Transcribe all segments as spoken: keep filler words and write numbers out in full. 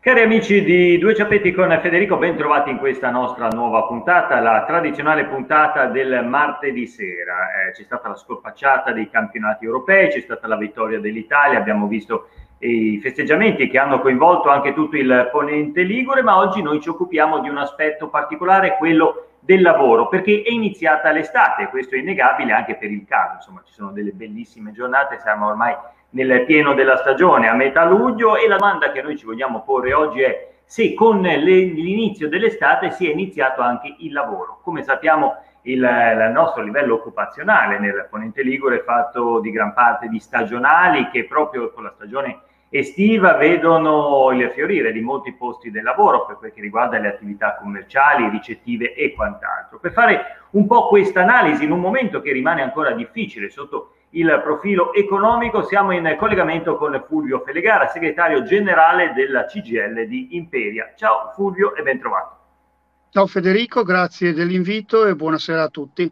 Cari amici di Due Ciappetti con Federico, ben trovati in questa nostra nuova puntata, la tradizionale puntata del martedì sera. Eh, c'è stata la scorpacciata dei campionati europei, c'è stata la vittoria dell'Italia, abbiamo visto i festeggiamenti che hanno coinvolto anche tutto il ponente ligure, ma oggi noi ci occupiamo di un aspetto particolare, quello del lavoro, perché è iniziata l'estate, questo è innegabile anche per il caldo, insomma ci sono delle bellissime giornate, siamo ormai nel pieno della stagione, a metà luglio, e la domanda che noi ci vogliamo porre oggi è se con l'inizio dell'estate si è iniziato anche il lavoro. Come sappiamo il, il nostro livello occupazionale nel ponente ligure è fatto di gran parte di stagionali che proprio con la stagione estiva vedono il fiorire di molti posti del lavoro per quel che riguarda le attività commerciali, ricettive e quant'altro. Per fare un po' questa analisi in un momento che rimane ancora difficile sotto il profilo economico, siamo in collegamento con Fulvio Felegara, segretario generale della C G I L di Imperia. Ciao Fulvio e ben trovato. Ciao Federico, grazie dell'invito e buonasera a tutti.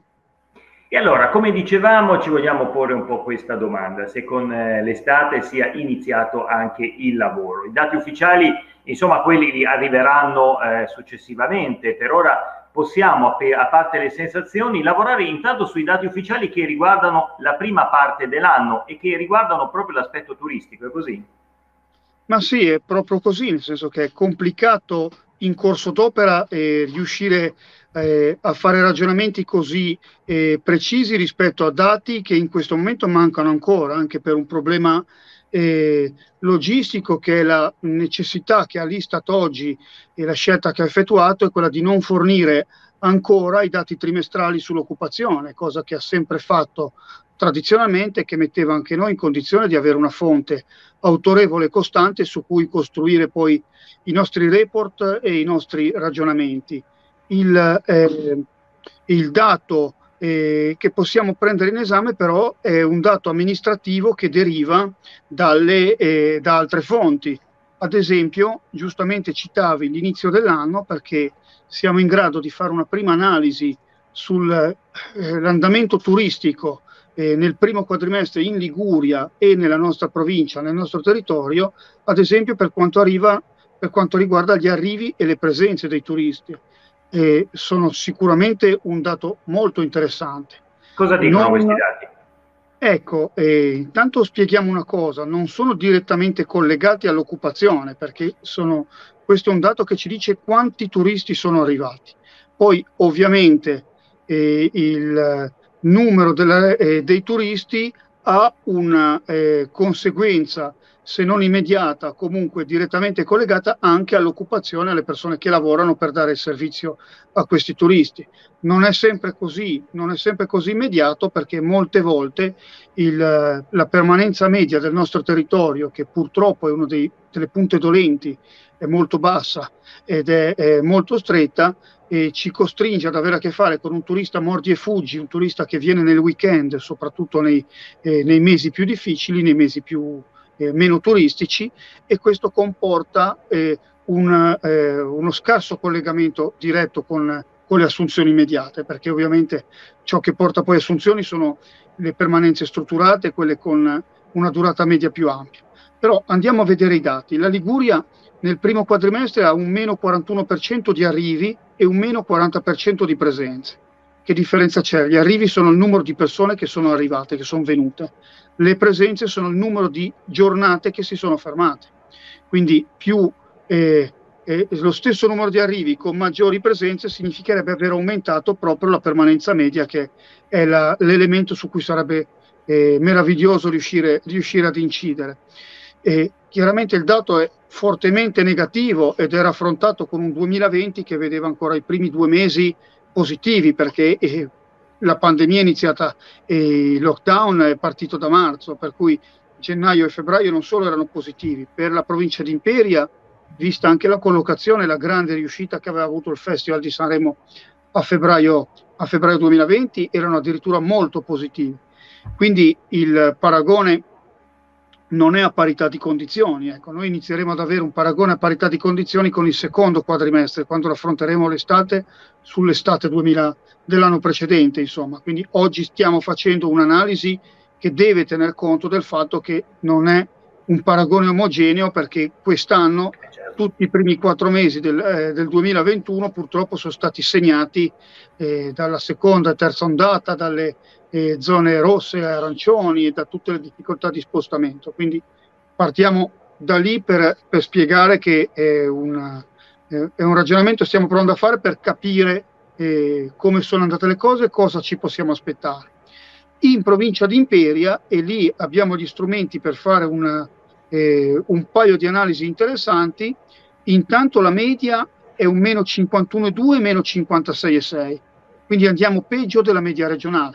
E allora, come dicevamo, ci vogliamo porre un po' questa domanda, se con eh, l'estate sia iniziato anche il lavoro. I dati ufficiali, insomma, quelli arriveranno eh, successivamente. Per ora possiamo, a parte le sensazioni, lavorare intanto sui dati ufficiali che riguardano la prima parte dell'anno e che riguardano proprio l'aspetto turistico, è così? Ma sì, è proprio così, nel senso che è complicato in corso d'opera eh, riuscire eh, a fare ragionamenti così eh, precisi rispetto a dati che in questo momento mancano ancora, anche per un problema eh, logistico, che è la necessità che ha l'Istat oggi e la scelta che ha effettuato è quella di non fornire ancora i dati trimestrali sull'occupazione, cosa che ha sempre fatto tradizionalmente e che metteva anche noi in condizione di avere una fonte autorevole e costante su cui costruire poi i nostri report e i nostri ragionamenti. Il, eh, il dato eh, che possiamo prendere in esame però è un dato amministrativo che deriva dalle, eh, da altre fonti. Ad esempio, giustamente citavi l'inizio dell'anno perché siamo in grado di fare una prima analisi sull'andamento eh, turistico eh, nel primo quadrimestre in Liguria e nella nostra provincia, nel nostro territorio, ad esempio per quanto arriva, per quanto riguarda gli arrivi e le presenze dei turisti. Eh, sono sicuramente un dato molto interessante. Cosa dicono non, questi dati? Ecco, eh, intanto spieghiamo una cosa, non sono direttamente collegati all'occupazione, perché sono, questo è un dato che ci dice quanti turisti sono arrivati. Poi ovviamente eh, il numero della, eh, dei turisti ha una eh, conseguenza, se non immediata, comunque direttamente collegata anche all'occupazione, alle persone che lavorano per dare il servizio a questi turisti. Non è sempre così, non è sempre così immediato, perché molte volte il, la permanenza media del nostro territorio, che purtroppo è una delle punte dolenti, è molto bassa ed è, è molto stretta, e ci costringe ad avere a che fare con un turista mordi e fuggi, un turista che viene nel weekend, soprattutto nei, eh, nei mesi più difficili, nei mesi più eh, meno turistici, e questo comporta eh, un, eh, uno scarso collegamento diretto con, con le assunzioni immediate, perché ovviamente ciò che porta poi assunzioni sono le permanenze strutturate, quelle con una durata media più ampia. Però andiamo a vedere i dati. La Liguria nel primo quadrimestre ha un meno quarantuno per cento di arrivi e un meno quaranta per cento di presenze. Che differenza c'è? Gli arrivi sono il numero di persone che sono arrivate, che sono venute. Le presenze sono il numero di giornate che si sono fermate. Quindi più eh, eh, lo stesso numero di arrivi con maggiori presenze significherebbe aver aumentato proprio la permanenza media, che è l'elemento su cui sarebbe eh, meraviglioso riuscire, riuscire ad incidere. E chiaramente il dato è fortemente negativo ed era affrontato con un duemilaventi che vedeva ancora i primi due mesi positivi, perché eh, la pandemia è iniziata e il lockdown è partito da marzo, per cui gennaio e febbraio non solo erano positivi. Per la provincia di Imperia, vista anche la collocazione e la grande riuscita che aveva avuto il Festival di Sanremo a febbraio, a febbraio duemilaventi, erano addirittura molto positivi. Quindi il paragone non è a parità di condizioni. Ecco, noi inizieremo ad avere un paragone a parità di condizioni con il secondo quadrimestre, quando affronteremo l'estate sull'estate dell'anno precedente, insomma. Quindi oggi stiamo facendo un'analisi che deve tener conto del fatto che non è un paragone omogeneo, perché quest'anno tutti i primi quattro mesi del, eh, del duemilaventuno purtroppo sono stati segnati eh, dalla seconda e terza ondata, dalle eh, zone rosse e arancioni e da tutte le difficoltà di spostamento. Quindi partiamo da lì per, per spiegare che è, una, eh, è un ragionamento che stiamo provando a fare per capire eh, come sono andate le cose e cosa ci possiamo aspettare. In provincia di Imperia, e lì abbiamo gli strumenti per fare una, eh, un paio di analisi interessanti. Intanto la media è un meno cinquantuno virgola due, meno cinquantasei virgola sei, quindi andiamo peggio della media regionale,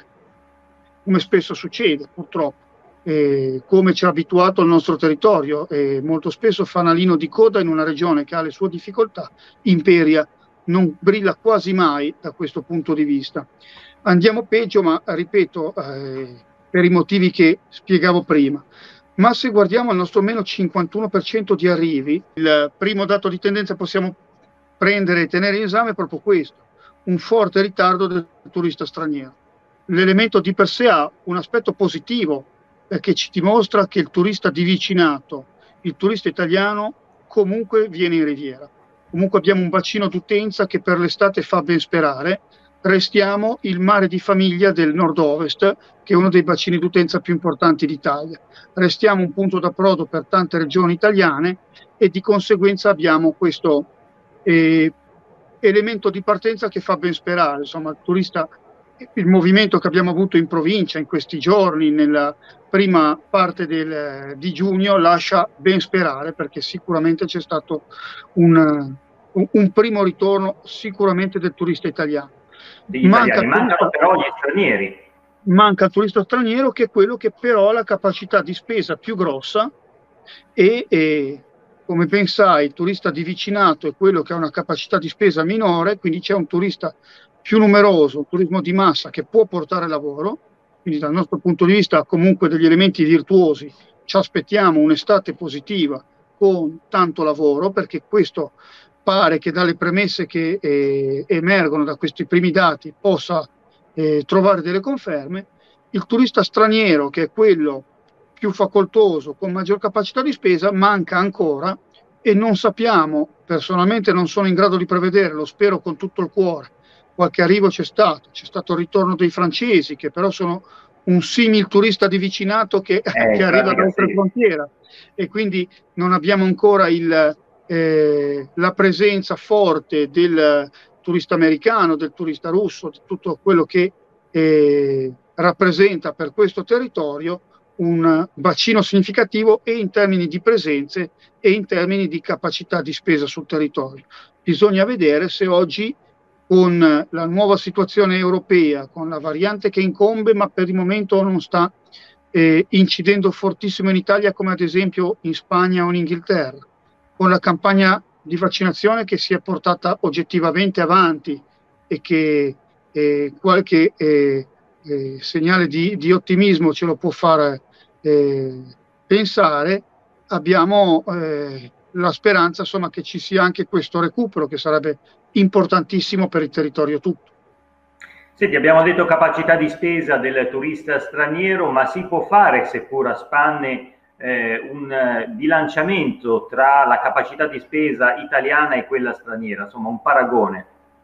come spesso succede purtroppo, eh, come ci ha abituato il nostro territorio, eh, molto spesso fanalino di coda in una regione che ha le sue difficoltà. Imperia non brilla quasi mai da questo punto di vista. Andiamo peggio, ma ripeto, eh, per i motivi che spiegavo prima. Ma se guardiamo il nostro meno cinquantuno per cento di arrivi, il primo dato di tendenza possiamo prendere e tenere in esame è proprio questo, un forte ritardo del turista straniero. L'elemento di per sé ha un aspetto positivo, perché ci dimostra che il turista di vicinato, il turista italiano, comunque viene in Riviera. Comunque abbiamo un bacino d'utenza che per l'estate fa ben sperare. Restiamo il mare di famiglia del nord-ovest, che è uno dei bacini d'utenza più importanti d'Italia. Restiamo un punto d'approdo per tante regioni italiane e di conseguenza abbiamo questo eh, elemento di partenza che fa ben sperare. Insomma, il turista, il movimento che abbiamo avuto in provincia in questi giorni, nella prima parte del, di giugno, lascia ben sperare, perché sicuramente c'è stato un, un, un primo ritorno sicuramente del turista italiano. Degli italiani, mancano però gli stranieri. Manca il turista straniero, che è quello che però ha la capacità di spesa più grossa e, e come ben sai il turista di vicinato è quello che ha una capacità di spesa minore, quindi c'è un turista più numeroso, un turismo di massa che può portare lavoro. Quindi dal nostro punto di vista comunque degli elementi virtuosi, ci aspettiamo un'estate positiva con tanto lavoro, perché questo pare che dalle premesse che eh, emergono da questi primi dati possa eh, trovare delle conferme. Il turista straniero, che è quello più facoltoso, con maggior capacità di spesa, manca ancora e non sappiamo, personalmente non sono in grado di prevedere, lo spero con tutto il cuore. Qualche arrivo c'è stato, c'è stato il ritorno dei francesi, che però sono un simil turista di vicinato che, eh, che arriva da oltre frontiera, e quindi non abbiamo ancora il Eh, la presenza forte del turista americano, del turista russo, di tutto quello che eh, rappresenta per questo territorio un bacino significativo, e in termini di presenze e in termini di capacità di spesa sul territorio. Bisogna vedere se oggi, con la nuova situazione europea, con la variante che incombe, ma per il momento non sta eh, incidendo fortissimo in Italia, come ad esempio in Spagna o in Inghilterra, con la campagna di vaccinazione che si è portata oggettivamente avanti e che eh, qualche eh, eh, segnale di, di ottimismo ce lo può fare eh, pensare, abbiamo eh, la speranza, insomma, che ci sia anche questo recupero, che sarebbe importantissimo per il territorio tutto. Senti, abbiamo detto capacità di spesa del turista straniero, ma si può fare, seppur a spanne, Eh, un eh, bilanciamento tra la capacità di spesa italiana e quella straniera, insomma un paragone?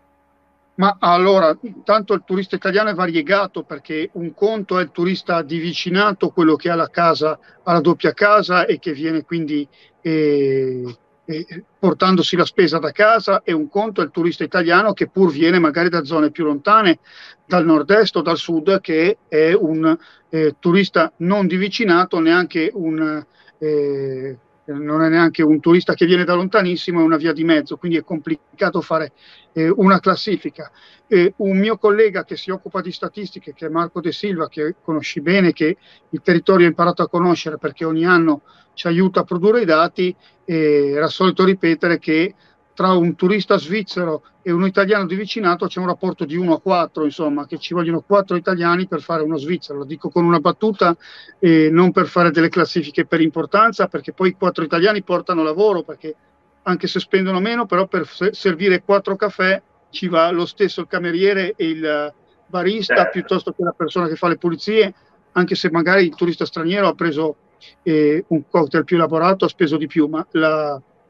Ma allora, intanto il turista italiano è variegato, perché un conto è il turista di vicinato, quello che ha la casa, ha la doppia casa e che viene quindi eh, eh, portandosi la spesa da casa, e un conto è il turista italiano che pur viene magari da zone più lontane, dal nord-est o dal sud, che è un eh, turista non di vicinato, neanche un eh, non è neanche un turista che viene da lontanissimo, è una via di mezzo, quindi è complicato fare eh, una classifica. Eh, un mio collega che si occupa di statistiche, che è Marco De Silva, che conosci bene, che il territorio ha imparato a conoscere perché ogni anno ci aiuta a produrre i dati, eh, era solito ripetere che tra un turista svizzero e uno italiano di vicinato c'è un rapporto di uno a quattro, insomma, che ci vogliono quattro italiani per fare uno svizzero. Lo dico con una battuta, eh, non per fare delle classifiche per importanza, perché poi i quattro italiani portano lavoro, perché anche se spendono meno, però per servire quattro caffè ci va lo stesso il cameriere e il barista, certo, piuttosto che la persona che fa le pulizie, anche se magari il turista straniero ha preso eh, un cocktail più elaborato, ha speso di più, ma la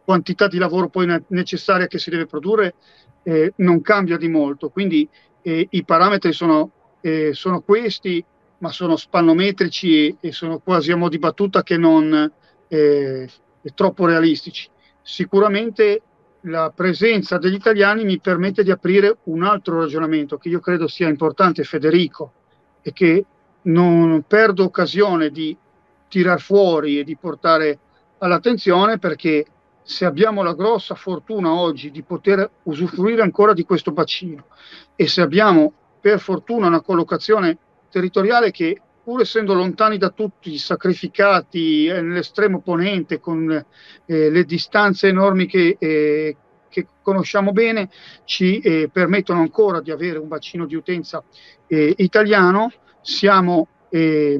quantità di lavoro poi ne- necessaria che si deve produrre eh, non cambia di molto. Quindi eh, i parametri sono, eh, sono questi, ma sono spannometrici e, e sono quasi a mo' di battuta che non eh, troppo realistici. Sicuramente la presenza degli italiani mi permette di aprire un altro ragionamento che io credo sia importante, Federico, e che non perdo occasione di tirar fuori e di portare all'attenzione, perché se abbiamo la grossa fortuna oggi di poter usufruire ancora di questo bacino e se abbiamo per fortuna una collocazione territoriale che, pur essendo lontani da tutti, sacrificati eh, nell'estremo ponente, con eh, le distanze enormi che, eh, che conosciamo bene, ci eh, permettono ancora di avere un bacino di utenza eh, italiano, siamo eh,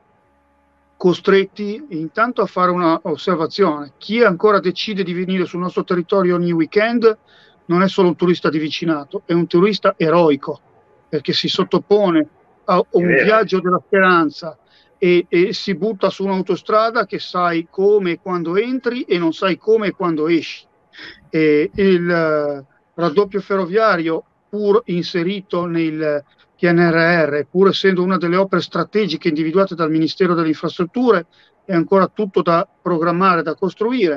costretti intanto a fare una osservazione. Chi ancora decide di venire sul nostro territorio ogni weekend non è solo un turista di vicinato, è un turista eroico, perché si sottopone a un viaggio della speranza e, e si butta su un'autostrada che sai come e quando entri e non sai come e quando esci. E il eh, raddoppio ferroviario, pur inserito nel P N R R, pur essendo una delle opere strategiche individuate dal Ministero delle Infrastrutture, è ancora tutto da programmare, da costruire.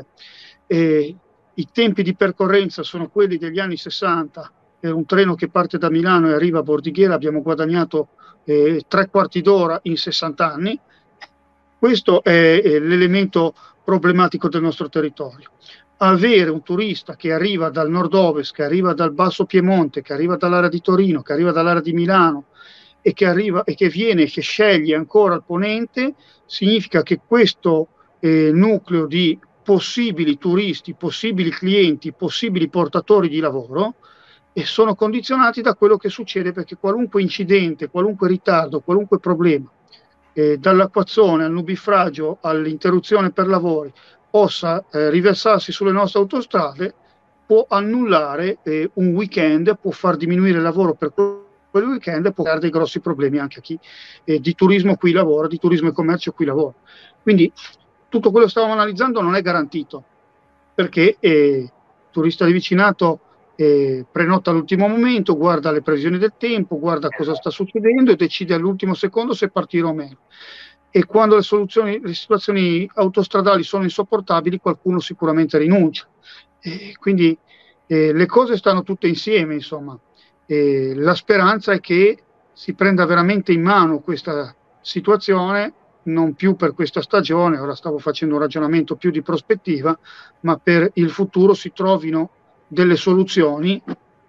E i tempi di percorrenza sono quelli degli anni sessanta. Per un treno che parte da Milano e arriva a Bordighera abbiamo guadagnato eh, tre quarti d'ora in sessanta anni. Questo è, è l'elemento problematico del nostro territorio. Avere un turista che arriva dal nord-ovest, che arriva dal Basso Piemonte, che arriva dall'area di Torino, che arriva dall'area di Milano e che arriva e che viene, che sceglie ancora il ponente, significa che questo eh, nucleo di possibili turisti, possibili clienti, possibili portatori di lavoro e sono condizionati da quello che succede, perché qualunque incidente, qualunque ritardo, qualunque problema, eh, dall'acquazzone al nubifragio all'interruzione per lavori, possa eh, riversarsi sulle nostre autostrade, può annullare eh, un weekend, può far diminuire il lavoro per quel weekend e può creare dei grossi problemi anche a chi eh, di turismo qui lavora, di turismo e commercio qui lavora. Quindi tutto quello che stavamo analizzando non è garantito, perché eh, il turista di vicinato eh, prenota all'ultimo momento, guarda le previsioni del tempo, guarda cosa sta succedendo e decide all'ultimo secondo se partire o meno. E quando le, soluzioni, le situazioni autostradali sono insopportabili, qualcuno sicuramente rinuncia. E quindi eh, le cose stanno tutte insieme, insomma. E la speranza è che si prenda veramente in mano questa situazione, non più per questa stagione, ora stavo facendo un ragionamento più di prospettiva, ma per il futuro si trovino delle soluzioni,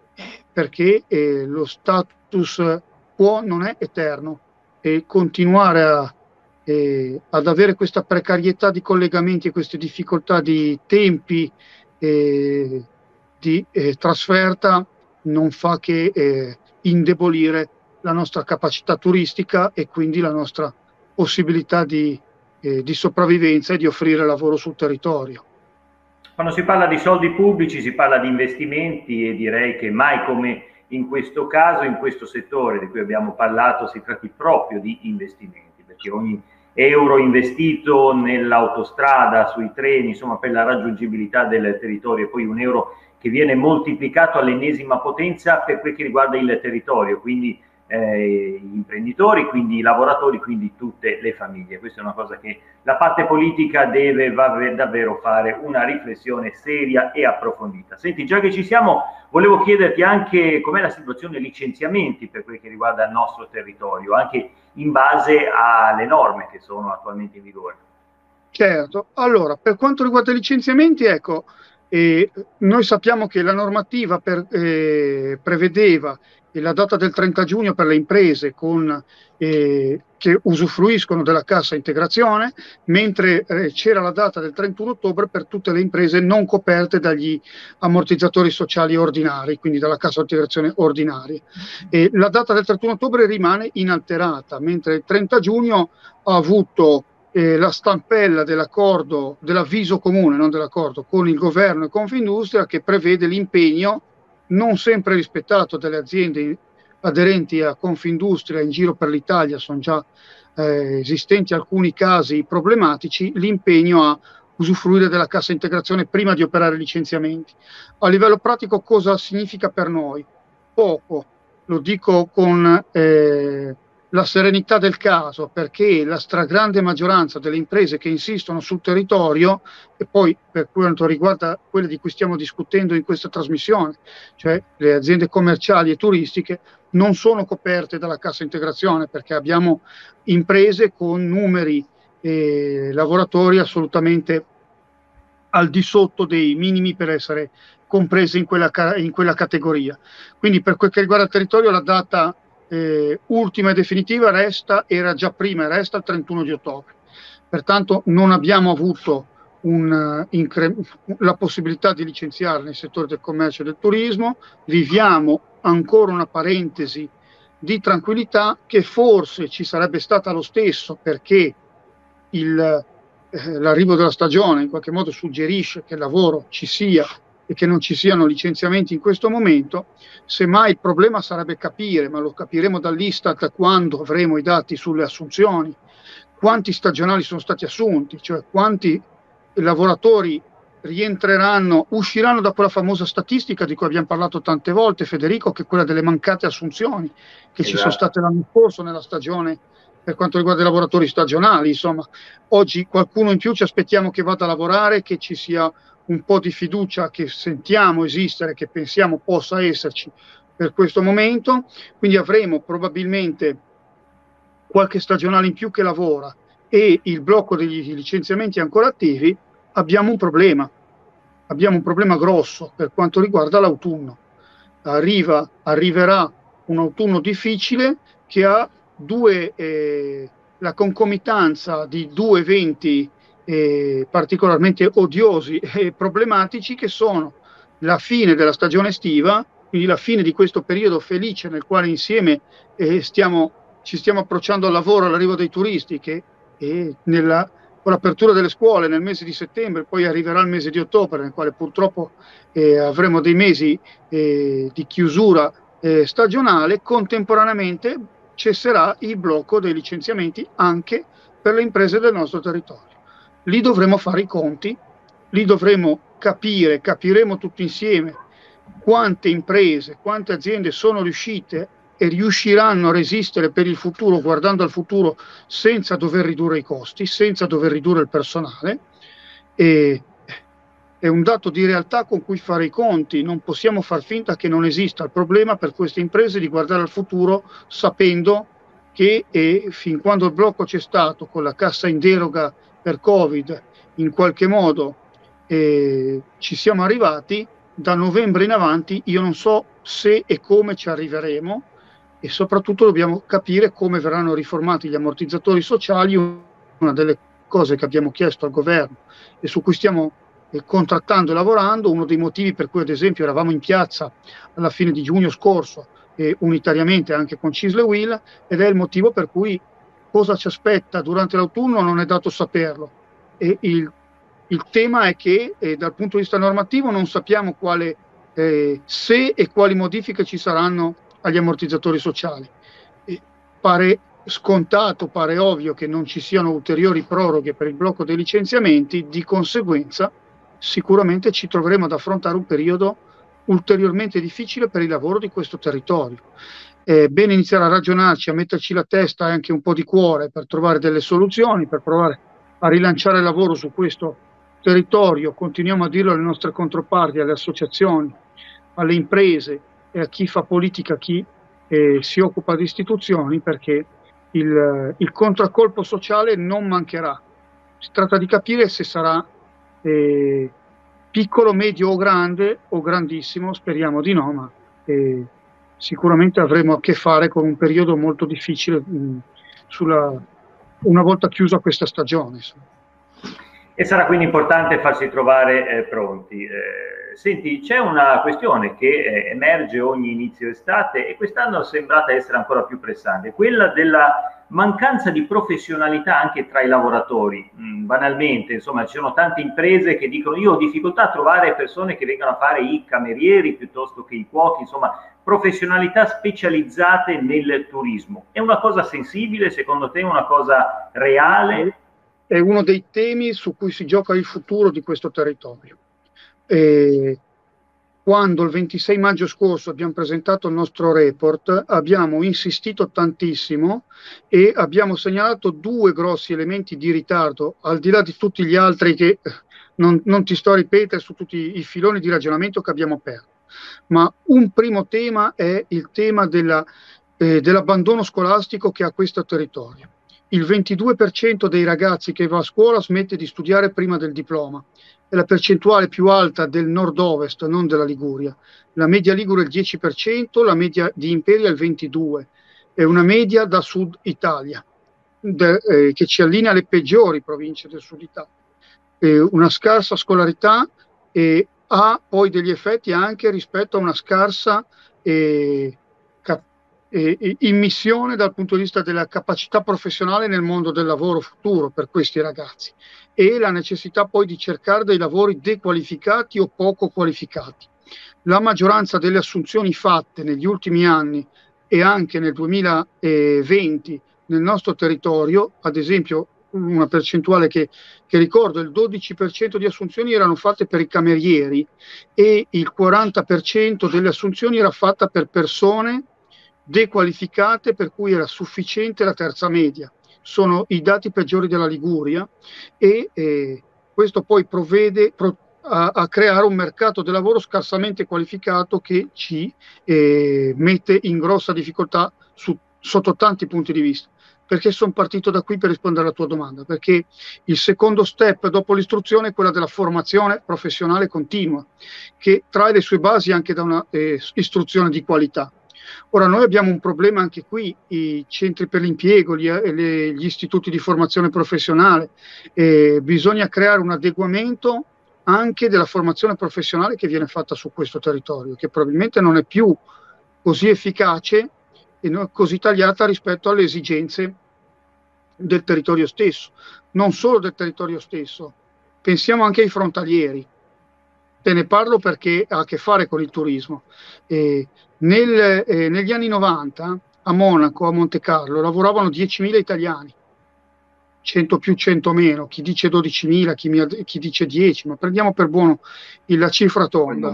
perché eh, lo status quo non è eterno e continuare a Eh, ad avere questa precarietà di collegamenti e queste difficoltà di tempi eh, di eh, trasferta non fa che eh, indebolire la nostra capacità turistica e quindi la nostra possibilità di, eh, di sopravvivenza e di offrire lavoro sul territorio. Quando si parla di soldi pubblici si parla di investimenti e direi che mai come in questo caso, in questo settore di cui abbiamo parlato, si tratti proprio di investimenti, perché ogni euro investito nell'autostrada, sui treni, insomma per la raggiungibilità del territorio, e poi un euro che viene moltiplicato all'ennesima potenza per quel che riguarda il territorio, quindi eh, gli imprenditori, quindi i lavoratori, quindi tutte le famiglie. Questa è una cosa che la parte politica deve davvero fare una riflessione seria e approfondita. Senti, già che ci siamo, volevo chiederti anche com'è la situazione licenziamenti per quel che riguarda il nostro territorio, anche in base alle norme che sono attualmente in vigore. Certo, allora per quanto riguarda i licenziamenti, ecco, eh, noi sappiamo che la normativa per, eh, prevedeva la data del trenta giugno per le imprese con, eh, che usufruiscono della cassa integrazione, mentre eh, c'era la data del trentuno ottobre per tutte le imprese non coperte dagli ammortizzatori sociali ordinari, quindi dalla cassa integrazione ordinaria. E la data del trentuno ottobre rimane inalterata, mentre il trenta giugno ha avuto eh, la stampella dell'accordo, dell'avviso comune, non dell'accordo, con il governo e Confindustria, che prevede l'impegno non sempre rispettato dalle aziende aderenti a Confindustria in giro per l'Italia, sono già eh, esistenti alcuni casi problematici, l'impegno a usufruire della cassa integrazione prima di operare licenziamenti. A livello pratico cosa significa per noi? Poco, lo dico con eh, la serenità del caso, perché la stragrande maggioranza delle imprese che insistono sul territorio, e poi per quanto riguarda quelle di cui stiamo discutendo in questa trasmissione, cioè le aziende commerciali e turistiche, non sono coperte dalla cassa integrazione, perché abbiamo imprese con numeri eh, lavoratori assolutamente al di sotto dei minimi per essere comprese in quella, in quella categoria. Quindi per quel che riguarda il territorio la data eh, ultima e definitiva resta, era già prima, resta il trentuno di ottobre. Pertanto non abbiamo avuto un, uh, la possibilità di licenziare nel settore del commercio e del turismo, viviamo ancora una parentesi di tranquillità che forse ci sarebbe stata lo stesso, perché il Eh, l'arrivo della stagione in qualche modo suggerisce che il lavoro ci sia e che non ci siano licenziamenti in questo momento. Semmai il problema sarebbe capire, ma lo capiremo dall'Istat quando avremo i dati sulle assunzioni, quanti stagionali sono stati assunti, cioè quanti lavoratori rientreranno, usciranno da quella famosa statistica di cui abbiamo parlato tante volte, Federico, che è quella delle mancate assunzioni che esatto. ci sono state l'anno scorso nella stagione per quanto riguarda i lavoratori stagionali. Insomma, oggi qualcuno in più ci aspettiamo che vada a lavorare, che ci sia un po' di fiducia che sentiamo esistere, che pensiamo possa esserci per questo momento, quindi avremo probabilmente qualche stagionale in più che lavora e il blocco degli licenziamenti ancora attivi. Abbiamo un problema, abbiamo un problema grosso per quanto riguarda l'autunno. Arriva, arriverà un autunno difficile che ha due, eh, la concomitanza di due eventi eh, particolarmente odiosi e problematici, che sono la fine della stagione estiva, quindi la fine di questo periodo felice nel quale insieme eh, stiamo, ci stiamo approcciando al lavoro, all'arrivo dei turisti, che eh, nella, con l'apertura delle scuole nel mese di settembre, poi arriverà il mese di ottobre, nel quale purtroppo eh, avremo dei mesi eh, di chiusura eh, stagionale. Contemporaneamente cesserà il blocco dei licenziamenti anche per le imprese del nostro territorio. Lì dovremo fare i conti, lì dovremo capire, capiremo tutti insieme quante imprese, quante aziende sono riuscite e riusciranno a resistere per il futuro, guardando al futuro, senza dover ridurre i costi, senza dover ridurre il personale. E è un dato di realtà con cui fare i conti. Non possiamo far finta che non esista il problema per queste imprese di guardare al futuro sapendo che eh, fin quando il blocco c'è stato con la cassa in deroga per Covid, in qualche modo eh, ci siamo arrivati. Da novembre in avanti io non so se e come ci arriveremo, e soprattutto dobbiamo capire come verranno riformati gli ammortizzatori sociali, una delle cose che abbiamo chiesto al governo e su cui stiamo eh, contrattando e lavorando, uno dei motivi per cui ad esempio eravamo in piazza alla fine di giugno scorso eh, unitariamente anche con CISL e U I L, ed è il motivo per cui cosa ci aspetta durante l'autunno non è dato saperlo. E il, il tema è che eh, dal punto di vista normativo non sappiamo quale, eh, se e quali modifiche ci saranno agli ammortizzatori sociali. E pare scontato, pare ovvio che non ci siano ulteriori proroghe per il blocco dei licenziamenti, di conseguenza sicuramente ci troveremo ad affrontare un periodo ulteriormente difficile per il lavoro di questo territorio. È bene iniziare a ragionarci, a metterci la testa e anche un po' di cuore per trovare delle soluzioni, per provare a rilanciare il lavoro su questo territorio. Continuiamo a dirlo alle nostre controparti, alle associazioni, alle imprese e a chi fa politica, a chi eh, si occupa di istituzioni, perché il, il contraccolpo sociale non mancherà. Si tratta di capire se sarà eh, piccolo, medio o grande o grandissimo, speriamo di no, ma eh, sicuramente avremo a che fare con un periodo molto difficile mh, sulla, una volta chiusa questa stagione. Insomma. E sarà quindi importante farsi trovare eh, pronti. Eh, senti, c'è una questione che eh, emerge ogni inizio estate e quest'anno è sembrata essere ancora più pressante, quella della mancanza di professionalità anche tra i lavoratori. Mm, banalmente, insomma, ci sono tante imprese che dicono io ho difficoltà a trovare persone che vengano a fare i camerieri piuttosto che i cuochi, insomma, professionalità specializzate nel turismo. È una cosa sensibile, secondo te, una cosa reale? è uno dei temi su cui si gioca il futuro di questo territorio. E quando il ventisei maggio scorso abbiamo presentato il nostro report, abbiamo insistito tantissimo e abbiamo segnalato due grossi elementi di ritardo, al di là di tutti gli altri che non, non ti sto a ripetere su tutti i filoni di ragionamento che abbiamo aperto. Ma un primo tema è il tema della, eh, dell'abbandono scolastico che ha questo territorio. Il ventidue per cento dei ragazzi che va a scuola smette di studiare prima del diploma. È la percentuale più alta del nord-ovest, non della Liguria. La media ligure è il dieci per cento, la media di Imperia è il ventidue per cento. È una media da Sud Italia, de, eh, che ci allinea alle peggiori province del Sud Italia. Eh, una scarsa scolarità eh, ha poi degli effetti anche rispetto a una scarsa eh, cap- eh, immissione dal punto di vista della capacità professionale nel mondo del lavoro futuro per questi ragazzi, e la necessità poi di cercare dei lavori dequalificati o poco qualificati. La maggioranza delle assunzioni fatte negli ultimi anni e anche nel duemilaventi nel nostro territorio, ad esempio una percentuale che, che ricordo, il dodici per cento di assunzioni erano fatte per i camerieri e il quaranta per cento delle assunzioni era fatta per persone dequalificate per cui era sufficiente la terza media. Sono i dati peggiori della Liguria e eh, questo poi provvede pro, a, a creare un mercato del lavoro scarsamente qualificato che ci eh, mette in grossa difficoltà su, sotto tanti punti di vista. Perché sono partito da qui per rispondere alla tua domanda? Perché il secondo step dopo l'istruzione è quella della formazione professionale continua, che trae le sue basi anche da una eh, istruzione di qualità. Ora, noi abbiamo un problema anche qui, i centri per l'impiego, gli, le, gli istituti di formazione professionale, eh, bisogna creare un adeguamento anche della formazione professionale che viene fatta su questo territorio, che probabilmente non è più così efficace e non così tagliata rispetto alle esigenze del territorio stesso, non solo del territorio stesso, pensiamo anche ai frontalieri. Te ne parlo perché ha a che fare con il turismo. Eh, nel, eh, negli anni novanta a Monaco, a Monte Carlo, lavoravano diecimila italiani, cento più, cento meno, chi dice dodicimila, chi, mi, chi dice dieci, ma prendiamo per buono la cifra tonda.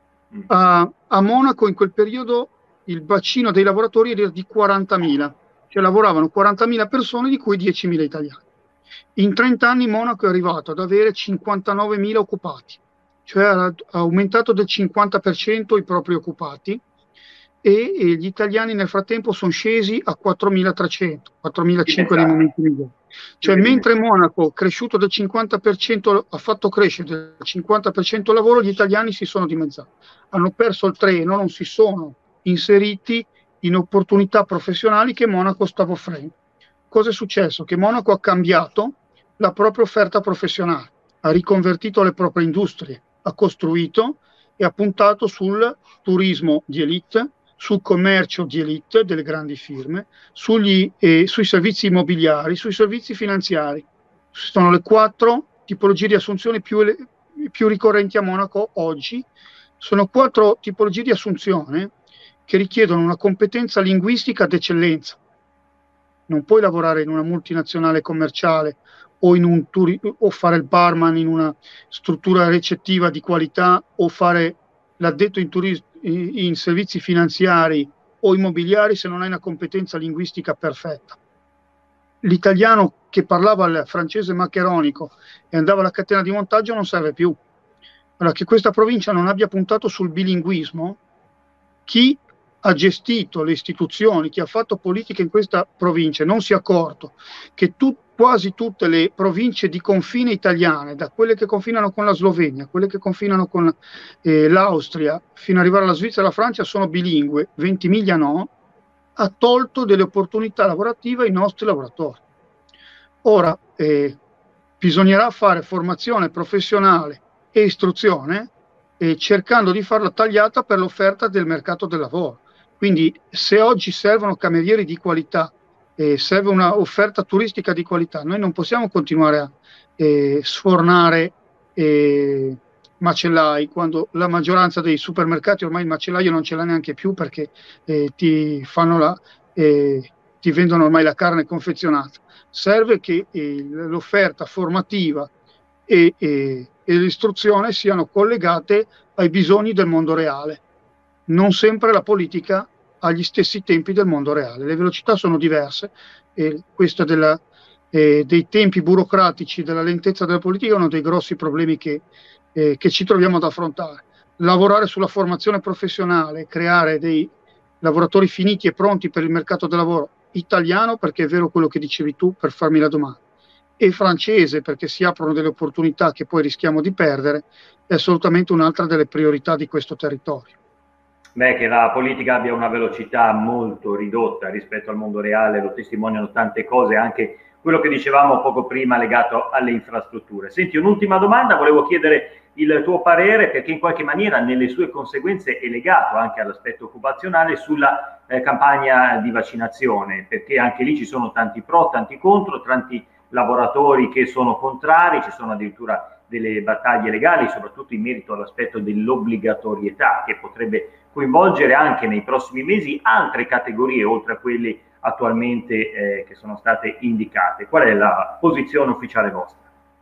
A, a Monaco in quel periodo il bacino dei lavoratori era di quarantamila, cioè lavoravano quarantamila persone, di cui diecimila italiani. In trenta anni Monaco è arrivato ad avere cinquantanovemila occupati, cioè ha aumentato del cinquanta per cento i propri occupati, e, e gli italiani nel frattempo sono scesi a quattromilatrecento, quattromilacinquecento nei momenti migliori. Cioè mentre Monaco cresciuto del cinquanta per cento, ha fatto crescere del cinquanta per cento il lavoro, gli italiani si sono dimezzati, hanno perso il treno, non si sono inseriti in opportunità professionali che Monaco stava offrendo. Cosa è successo? Che Monaco ha cambiato la propria offerta professionale, ha riconvertito le proprie industrie, ha costruito e ha puntato sul turismo di elite, sul commercio di elite delle grandi firme, sugli, eh, sui servizi immobiliari, sui servizi finanziari. Sono le quattro tipologie di assunzione più, più ricorrenti a Monaco oggi. Sono quattro tipologie di assunzione che richiedono una competenza linguistica d'eccellenza. Non puoi lavorare in una multinazionale commerciale o, in un turi- o fare il barman in una struttura recettiva di qualità o fare l'addetto in, turis- in, in servizi finanziari o immobiliari se non hai una competenza linguistica perfetta. L'italiano che parlava il francese maccheronico e andava alla catena di montaggio non serve più. Allora, che questa provincia non abbia puntato sul bilinguismo, chi ha gestito le istituzioni, chi ha fatto politica in questa provincia, non si è accorto che tu, quasi tutte le province di confine italiane, da quelle che confinano con la Slovenia, quelle che confinano con eh, l'Austria, fino ad arrivare alla Svizzera e alla Francia, sono bilingue, Ventimiglia no, ha tolto delle opportunità lavorative ai nostri lavoratori. Ora, eh, bisognerà fare formazione professionale e istruzione, eh, cercando di farla tagliata per l'offerta del mercato del lavoro. Quindi se oggi servono camerieri di qualità, eh, serve una offerta turistica di qualità, noi non possiamo continuare a eh, sfornare eh, macellai quando la maggioranza dei supermercati ormai il macellaio non ce l'ha neanche più perché eh, ti fanno la, eh, ti vendono ormai la carne confezionata. Serve che eh, l'offerta formativa e, e, e l'istruzione siano collegate ai bisogni del mondo reale. Non sempre la politica ha gli stessi tempi del mondo reale, le velocità sono diverse e questa della, eh, dei tempi burocratici, della lentezza della politica è uno dei grossi problemi che, eh, che ci troviamo ad affrontare. Lavorare sulla formazione professionale, creare dei lavoratori finiti e pronti per il mercato del lavoro italiano, perché è vero quello che dicevi tu, per farmi la domanda, e francese, perché si aprono delle opportunità che poi rischiamo di perdere, è assolutamente un'altra delle priorità di questo territorio. Beh, che la politica abbia una velocità molto ridotta rispetto al mondo reale lo testimoniano tante cose, anche quello che dicevamo poco prima legato alle infrastrutture. Senti, un'ultima domanda, volevo chiedere il tuo parere, perché in qualche maniera nelle sue conseguenze è legato anche all'aspetto occupazionale sulla eh, campagna di vaccinazione, perché anche lì ci sono tanti pro, tanti contro, tanti lavoratori che sono contrari, ci sono addirittura delle battaglie legali, soprattutto in merito all'aspetto dell'obbligatorietà, che potrebbe coinvolgere anche nei prossimi mesi altre categorie, oltre a quelle attualmente eh, che sono state indicate. Qual è la posizione ufficiale vostra?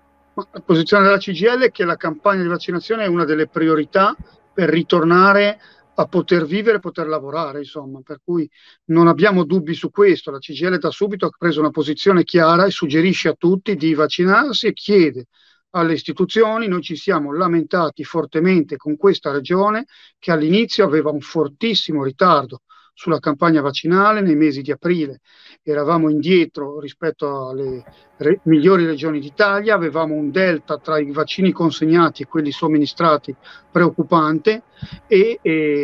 La posizione della C G I L è che la campagna di vaccinazione è una delle priorità per ritornare a poter vivere e poter lavorare, insomma, per cui non abbiamo dubbi su questo. La C G I L da subito ha preso una posizione chiara e suggerisce a tutti di vaccinarsi e chiede alle istituzioni. Noi ci siamo lamentati fortemente con questa regione che all'inizio aveva un fortissimo ritardo sulla campagna vaccinale nei mesi di aprile, eravamo indietro rispetto alle re- migliori regioni d'Italia, avevamo un delta tra i vaccini consegnati e quelli somministrati preoccupante e,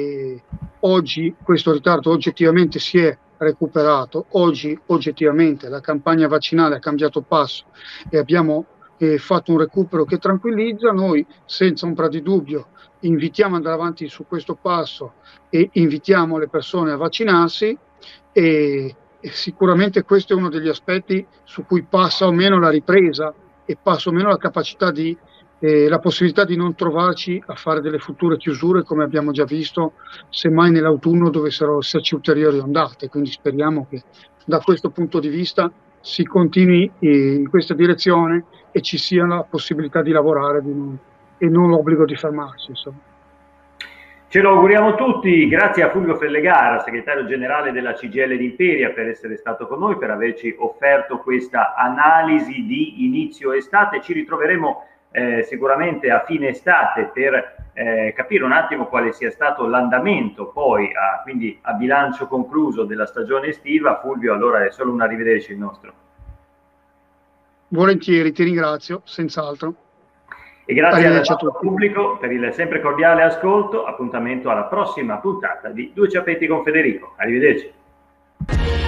e oggi questo ritardo oggettivamente si è recuperato. Oggi oggettivamente la campagna vaccinale ha cambiato passo e abbiamo eh, fatto un recupero che tranquillizza. Noi senza ombra di dubbio invitiamo ad andare avanti su questo passo e invitiamo le persone a vaccinarsi e, e sicuramente questo è uno degli aspetti su cui passa o meno la ripresa e passa o meno la capacità di eh, la possibilità di non trovarci a fare delle future chiusure come abbiamo già visto semmai nell'autunno dovessero esserci ulteriori ondate, quindi speriamo che da questo punto di vista si continui eh, in questa direzione e ci sia la possibilità di lavorare di non, e non l'obbligo di fermarsi, insomma. Ce lo auguriamo tutti, grazie a Fulvio Fellegara, segretario generale della C G I L di Imperia, per essere stato con noi, per averci offerto questa analisi di inizio estate. Ci ritroveremo eh, sicuramente a fine estate per eh, capire un attimo quale sia stato l'andamento poi, a, quindi a bilancio concluso della stagione estiva. Fulvio, allora è solo un arrivederci il nostro. Volentieri, ti ringrazio, senz'altro. E grazie al nostro pubblico per il sempre cordiale ascolto. Appuntamento alla prossima puntata di Due Ciapetti con Federico. Arrivederci.